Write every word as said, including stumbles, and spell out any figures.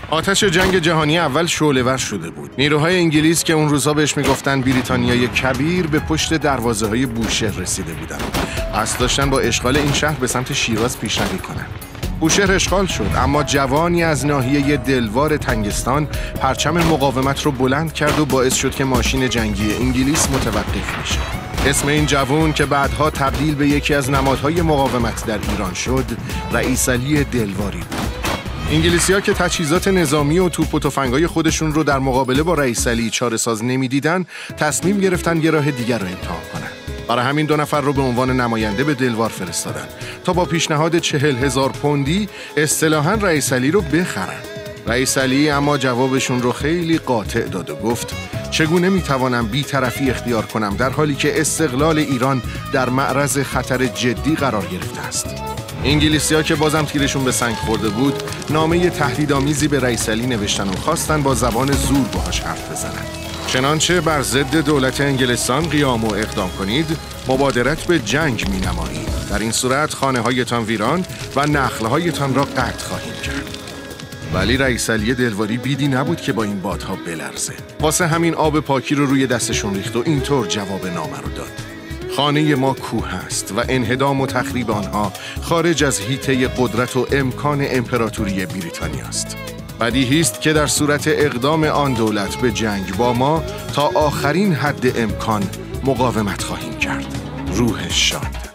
آتش جنگ جهانی اول شعله‌ور شده بود. نیروهای انگلیس که اون روزها بهش میگفتن بریتانیای کبیر به پشت دروازه‌های بوشهر رسیده بودن. قصد داشتن با اشغال این شهر به سمت شیراز پیشروی کنن. بوشهر اشغال شد، اما جوانی از ناحیه دلوار تنگستان پرچم مقاومت رو بلند کرد و باعث شد که ماشین جنگی انگلیس متوقف بشه. اسم این جوان که بعدها تبدیل به یکی از نمادهای مقاومت در ایران شد، رئیس علی دلواری بود. انگلیسی‌ها که تجهیزات نظامی و توپ و تفنگای خودشون رو در مقابله با رئیس علی چاره‌ساز نمی‌دیدن، تصمیم گرفتن یه راه دیگر رو امتحان کنن. برای همین دو نفر رو به عنوان نماینده به دلوار فرستادن تا با پیشنهاد چهل هزار پوندی اصطلاحاً رئیس علی رو بخرن. رئیس علی اما جوابشون رو خیلی قاطع داد و گفت چگونه میتوانم بی‌طرفی اختیار کنم در حالی که استقلال ایران در معرض خطر جدی قرار گرفته است. انگلیسی‌ها که بازم تیرشون به سنگ خورده بود، نامه تهدیدآمیزی به رئیس علی نوشتن و خواستن با زبان زور باهاش حرف بزنن. چنانچه بر ضد دولت انگلستان قیام و اقدام کنید، مبادرت به جنگ می‌نمایید. در این صورت خانه‌هایتان ویران و نخل‌هایتان را قطع خواهیم کرد. ولی رئیس علی دلواری بیدی نبود که با این بادها بلرزه. واسه همین آب پاکی رو روی دستشون ریخت و اینطور جواب نامه رو داد: خانه ما کوه است و انهدام و تخریب آنها خارج از حیطه قدرت و امکان امپراتوری بریتانیا است. بدیهی است که در صورت اقدام آن دولت به جنگ با ما تا آخرین حد امکان مقاومت خواهیم کرد. روح شاد.